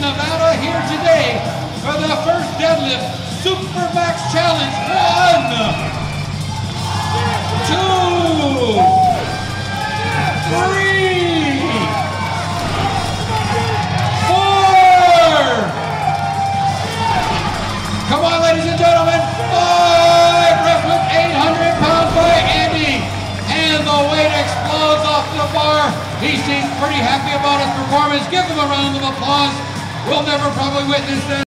Nevada here today for the first deadlift Super Max Challenge. 1, 2, 3, 4. Come on, ladies and gentlemen. 5 reps with 800 pounds by Andy. And the weight explodes off the bar. He seems pretty happy about his performance. Give him a round of applause. We'll never probably witness that.